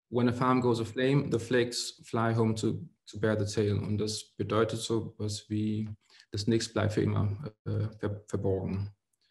When a farm goes aflame, the flakes fly home to bear the tale. Und das bedeutet so was wie, das Nichts bleibt für immer verborgen.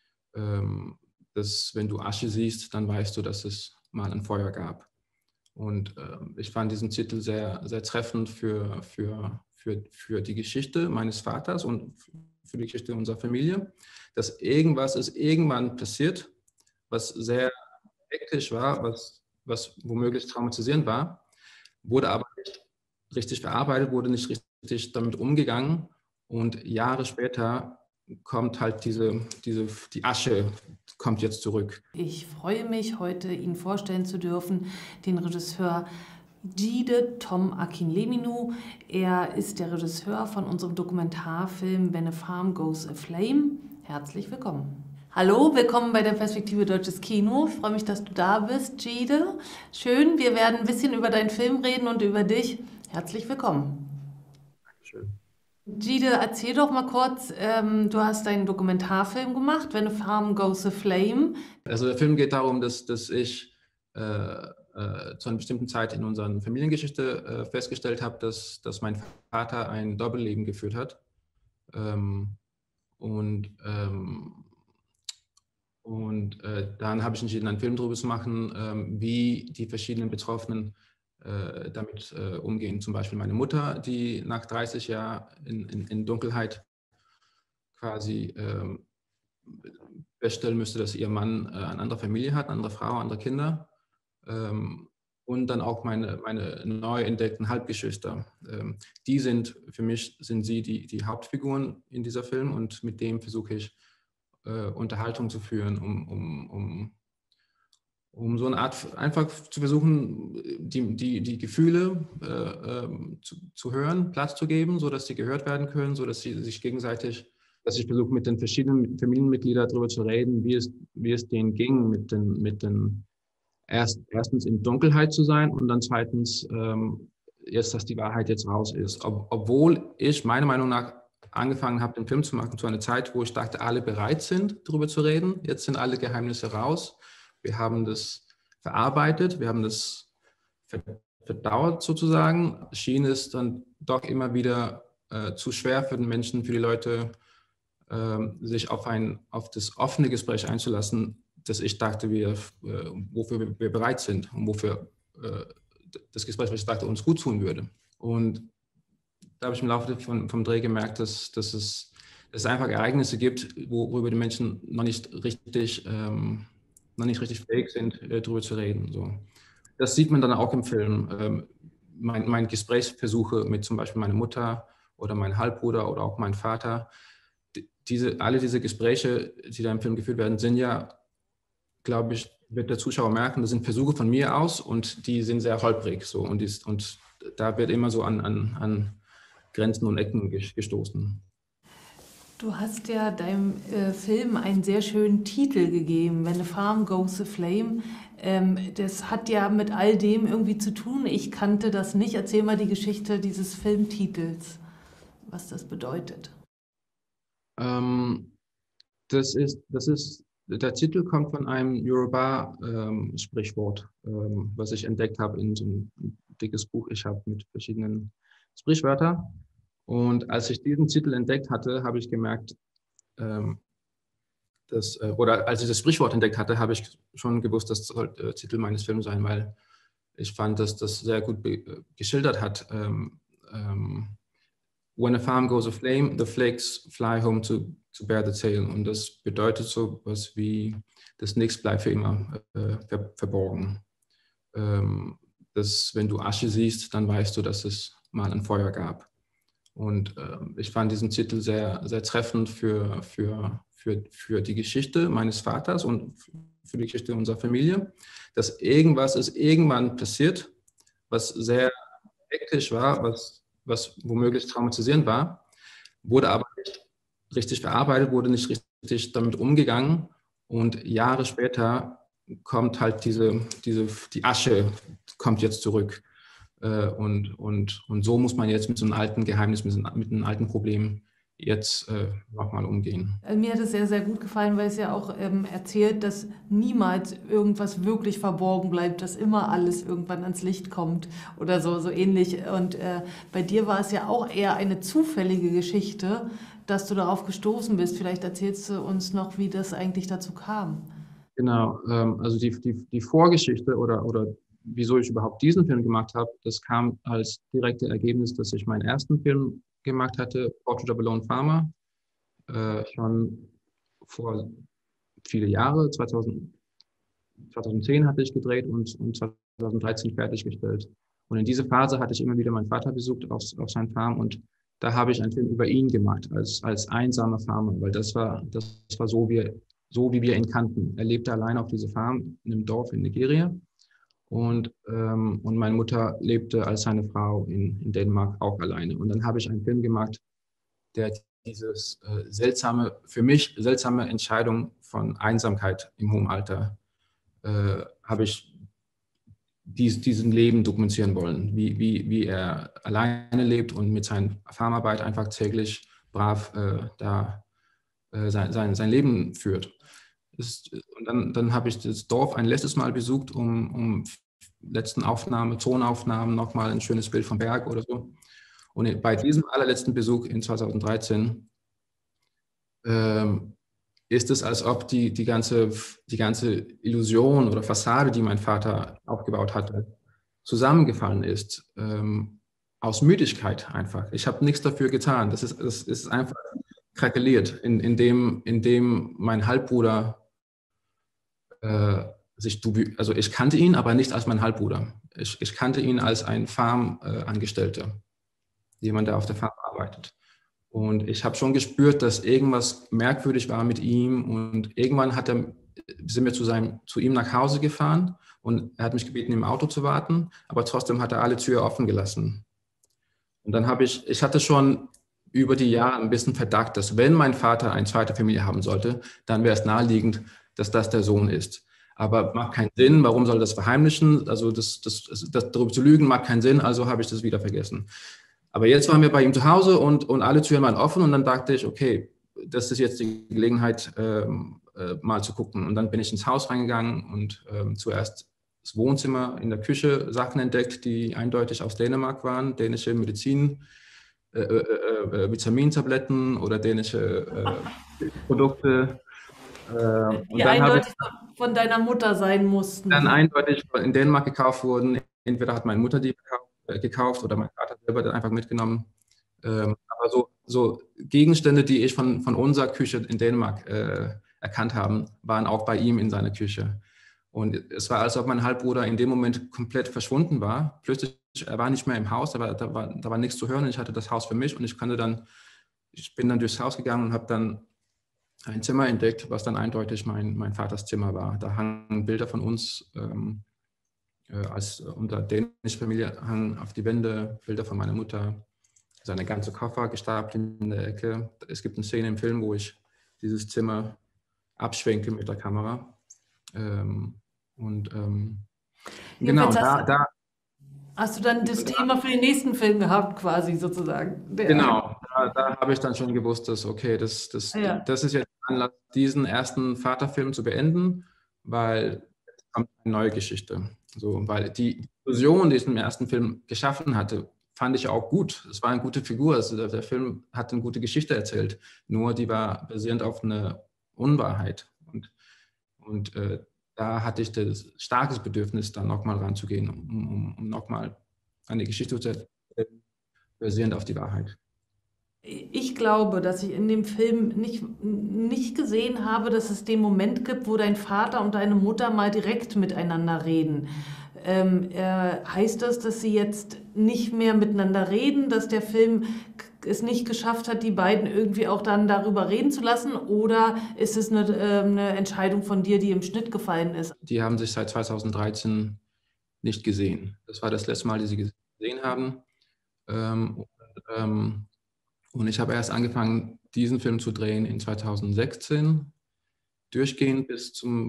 Wenn du Asche siehst, dann weißt du, dass es mal ein Feuer gab. Und ich fand diesen Titel sehr, sehr treffend für die Geschichte meines Vaters und für die Geschichte unserer Familie, dass irgendwas ist irgendwann passiert, was sehr hektisch war, was womöglich traumatisierend war, wurde aber nicht richtig verarbeitet, wurde nicht richtig damit umgegangen. Und Jahre später kommt halt die Asche kommt jetzt zurück. Ich freue mich, heute Ihnen vorstellen zu dürfen, den Regisseur Jide Tom Akinleminu. Er ist der Regisseur von unserem Dokumentarfilm When a Farm Goes Aflame. Herzlich willkommen. Hallo, willkommen bei der Perspektive Deutsches Kino. Ich freue mich, dass du da bist, Jide. Schön, wir werden ein bisschen über deinen Film reden und über dich. Herzlich willkommen. Dankeschön. Jide, erzähl doch mal kurz, du hast einen Dokumentarfilm gemacht, When a Farm Goes Aflame. Also der Film geht darum, dass ich zu einer bestimmten Zeit in unserer Familiengeschichte festgestellt habe, dass mein Vater ein Doppelleben geführt hat. Dann habe ich entschieden, einen Film darüber zu machen, wie die verschiedenen Betroffenen damit umgehen. Zum Beispiel meine Mutter, die nach 30 Jahren in Dunkelheit quasi feststellen müsste, dass ihr Mann eine andere Familie hat, eine andere Frau, andere Kinder. Und dann auch meine neu entdeckten Halbgeschwister. Die sind für mich die Hauptfiguren in dieser Film, und mit dem versuche ich Unterhaltung zu führen, um so eine Art einfach zu versuchen, die Gefühle zu hören, Platz zu geben, sodass sie gehört werden können, sodass sie sich gegenseitig, dass ich versuche, mit den verschiedenen Familienmitgliedern darüber zu reden, wie es denen ging, mit den erstens in Dunkelheit zu sein und dann zweitens jetzt, dass die Wahrheit jetzt raus ist. Obwohl ich meiner Meinung nach angefangen habe, den Film zu machen zu einer Zeit, wo ich dachte, alle bereit sind, darüber zu reden. Jetzt sind alle Geheimnisse raus. Wir haben das verarbeitet, wir haben das verdauert sozusagen. Schien es dann doch immer wieder zu schwer für den Menschen, für die Leute, sich auf das offene Gespräch einzulassen, dass ich dachte, wofür wir bereit sind und wofür das Gespräch, was ich dachte, uns gut tun würde. Und da habe ich im Laufe vom Dreh gemerkt, dass es einfach Ereignisse gibt, worüber die Menschen noch nicht richtig fähig sind, darüber zu reden. So. Das sieht man dann auch im Film. Meine Gesprächsversuche mit zum Beispiel meiner Mutter oder meinem Halbbruder oder auch meinem Vater, alle diese Gespräche, die da im Film geführt werden, sind ja, glaube ich, wird der Zuschauer merken, das sind Versuche von mir aus und die sind sehr holprig. So, und da wird immer so an Grenzen und Ecken gestoßen. Du hast ja deinem Film einen sehr schönen Titel gegeben, When a Farm Goes Aflame. Das hat ja mit all dem irgendwie zu tun. Ich kannte das nicht. Erzähl mal die Geschichte dieses Filmtitels, was das bedeutet. Der Titel kommt von einem Yoruba-Sprichwort, was ich entdeckt habe in so ein dickes Buch. Ich habe mit verschiedenen Sprichwörtern. Und als ich diesen Titel entdeckt hatte, habe ich gemerkt, oder als ich das Sprichwort entdeckt hatte, habe ich schon gewusst, das soll der Titel meines Films sein, weil ich fand, dass das sehr gut geschildert hat. When a farm goes aflame, the flakes fly home to bear the tale. Und das bedeutet so was wie, das Nichts bleibt für immer verborgen. Wenn du Asche siehst, dann weißt du, dass es mal ein Feuer gab. Und ich fand diesen Titel sehr, sehr treffend für die Geschichte meines Vaters und für die Geschichte unserer Familie, dass irgendwas ist irgendwann passiert, was sehr hektisch war, was womöglich traumatisierend war, wurde aber nicht richtig verarbeitet, wurde nicht richtig damit umgegangen. Und Jahre später kommt halt die Asche kommt jetzt zurück. Und so muss man jetzt mit so einem alten Geheimnis, mit einem alten Problem jetzt nochmal umgehen. Mir hat es sehr, sehr gut gefallen, weil es ja auch erzählt, dass niemals irgendwas wirklich verborgen bleibt, dass immer alles irgendwann ans Licht kommt oder so, so ähnlich. Und bei dir war es ja auch eher eine zufällige Geschichte, dass du darauf gestoßen bist. Vielleicht erzählst du uns noch, wie das eigentlich dazu kam. Genau, also die Vorgeschichte oder wieso ich überhaupt diesen Film gemacht habe, das kam als direkte Ergebnis, dass ich meinen ersten Film gemacht hatte, Portrait of a Lone Farmer, schon vor viele Jahre, 2010 hatte ich gedreht und 2013 fertiggestellt. Und in dieser Phase hatte ich immer wieder meinen Vater besucht auf seiner Farm und da habe ich einen Film über ihn gemacht, als einsamer Farmer, weil das war so, wie wir ihn kannten. Er lebte allein auf dieser Farm in einem Dorf in Nigeria und meine Mutter lebte als seine Frau in Dänemark auch alleine. Und dann habe ich einen Film gemacht, der dieses für mich seltsame Entscheidung von Einsamkeit im hohen Alter habe ich diesen Leben dokumentieren wollen, wie er alleine lebt und mit seiner Farmarbeit einfach täglich brav sein Leben führt. Und dann habe ich das Dorf ein letztes Mal besucht, um letzten Tonaufnahmen, nochmal ein schönes Bild vom Berg oder so. Und bei diesem allerletzten Besuch in 2013 ist es, als ob die ganze Illusion oder Fassade, die mein Vater aufgebaut hatte, zusammengefallen ist. Aus Müdigkeit einfach. Ich habe nichts dafür getan. Das ist einfach krakelliert, indem mein Halbbruder also ich kannte ihn, aber nicht als mein Halbbruder. Ich kannte ihn als ein Farmangestellter, jemand, der auf der Farm arbeitet. Und ich habe schon gespürt, dass irgendwas merkwürdig war mit ihm. Und irgendwann sind wir zu ihm nach Hause gefahren und er hat mich gebeten, im Auto zu warten, aber trotzdem hat er alle Türen offen gelassen. Und dann ich hatte schon über die Jahre ein bisschen Verdacht, dass wenn mein Vater eine zweite Familie haben sollte, dann wäre es naheliegend, dass das der Sohn ist. Aber macht keinen Sinn, warum soll er das verheimlichen? Also das darüber zu lügen macht keinen Sinn, also habe ich das wieder vergessen. Aber jetzt waren wir bei ihm zu Hause und alle Türen waren offen und dann dachte ich, okay, das ist jetzt die Gelegenheit, mal zu gucken. Und dann bin ich ins Haus reingegangen und zuerst das Wohnzimmer, in der Küche Sachen entdeckt, die eindeutig aus Dänemark waren, dänische Medizin, Vitamintabletten oder dänische Produkte. Die eindeutig von deiner Mutter sein mussten. Dann eindeutig in Dänemark gekauft wurden. Entweder hat meine Mutter die gekauft oder mein Vater selber dann einfach mitgenommen. Aber so Gegenstände, die ich von unserer Küche in Dänemark erkannt habe, waren auch bei ihm in seiner Küche. Und es war, als ob mein Halbbruder in dem Moment komplett verschwunden war. Plötzlich, er war nicht mehr im Haus, aber da war nichts zu hören und ich hatte das Haus für mich und ich bin dann durchs Haus gegangen und habe dann ein Zimmer entdeckt, was dann eindeutig mein Vaters Zimmer war. Da hangen Bilder von uns, als unser dänische Familie hangen auf die Wände, Bilder von meiner Mutter, seine ganze Koffer gestapelt in der Ecke. Es gibt eine Szene im Film, wo ich dieses Zimmer abschwenke mit der Kamera. Genau, hast du dann das Thema für den nächsten Film gehabt, quasi sozusagen? Genau, da habe ich dann schon gewusst, dass okay, das ist jetzt Anlass, diesen ersten Vaterfilm zu beenden, weil es kommt eine neue Geschichte. So, weil die Illusion, die ich im ersten Film geschaffen hatte, fand ich auch gut. Es war eine gute Figur. Also der Film hat eine gute Geschichte erzählt, nur die war basierend auf einer Unwahrheit. Und da hatte ich das starkes Bedürfnis, da nochmal ranzugehen, um nochmal eine Geschichte zu erzählen, basierend auf die Wahrheit. Ich glaube, dass ich in dem Film nicht gesehen habe, dass es den Moment gibt, wo dein Vater und deine Mutter mal direkt miteinander reden. Heißt das, dass sie jetzt nicht mehr miteinander reden, dass der Film es nicht geschafft hat, die beiden irgendwie auch dann darüber reden zu lassen? Oder ist es eine Entscheidung von dir, die im Schnitt gefallen ist? Die haben sich seit 2013 nicht gesehen. Das war das letzte Mal, die sie gesehen haben. Und ich habe erst angefangen, diesen Film zu drehen in 2016, durchgehend bis zum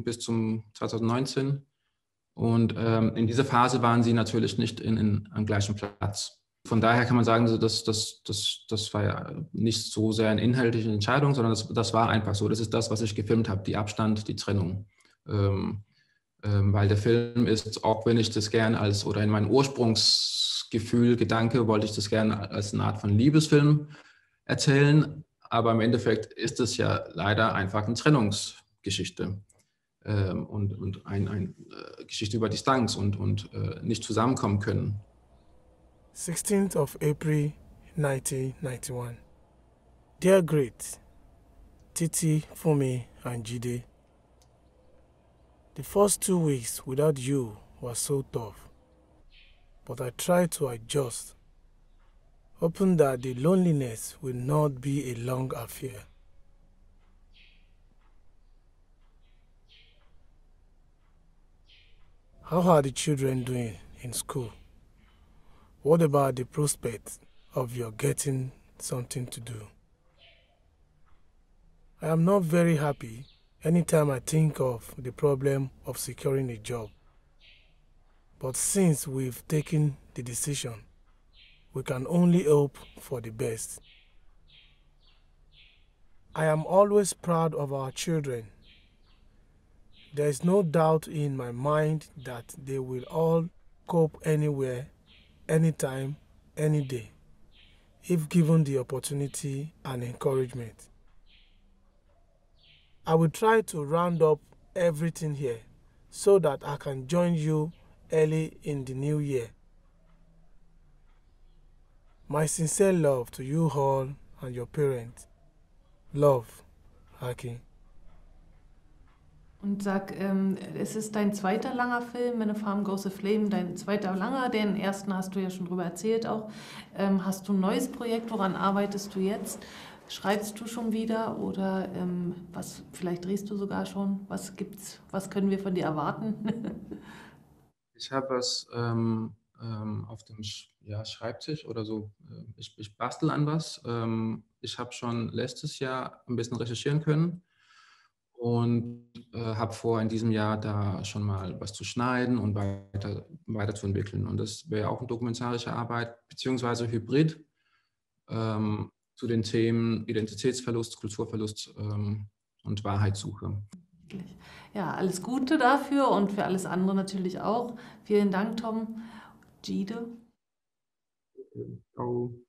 2019. Und in dieser Phase waren sie natürlich nicht am gleichen Platz. Von daher kann man sagen, das war ja nicht so sehr eine inhaltliche Entscheidung, sondern das war einfach so. Das ist das, was ich gefilmt habe, die Abstand, die Trennung. Weil der Film ist, auch wenn ich das gern oder in meinem Ursprungsgefühl, Gedanke, wollte ich das gerne als eine Art von Liebesfilm erzählen, aber im Endeffekt ist es ja leider einfach eine Trennungsgeschichte und eine Geschichte über Distanz und nicht zusammenkommen können. 16th of April 1991. Dear Great, Titi, Fumi, and Jide, the first 2 weeks without you was so tough, but I tried to adjust, hoping that the loneliness will not be a long affair. How are the children doing in school? What about the prospect of your getting something to do? I am not very happy anytime I think of the problem of securing a job. But since we've taken the decision, we can only hope for the best. I am always proud of our children. There is no doubt in my mind that they will all cope anywhere, anytime, any day, if given the opportunity and encouragement. I will try to round up everything here so that I can join you early in the new year. My sincere love to you all and your parents. Love, Akin. Und sag, es ist dein zweiter langer Film, When a Farm Goes Aflame, dein zweiter langer, den ersten hast du ja schon drüber erzählt auch. Hast du ein neues Projekt, woran arbeitest du jetzt? Schreibst du schon wieder oder vielleicht drehst du sogar schon? Was gibt's, was können wir von dir erwarten? Ich habe was auf dem Schreibtisch oder so. Ich bastel an was. Ich habe schon letztes Jahr ein bisschen recherchieren können und habe vor, in diesem Jahr da schon mal was zu schneiden und weiterzuentwickeln. Und das wäre auch eine dokumentarische Arbeit, beziehungsweise Hybrid zu den Themen Identitätsverlust, Kulturverlust und Wahrheitssuche. Ja, alles Gute dafür und für alles andere natürlich auch. Vielen Dank, Tom. Jide. Ciao.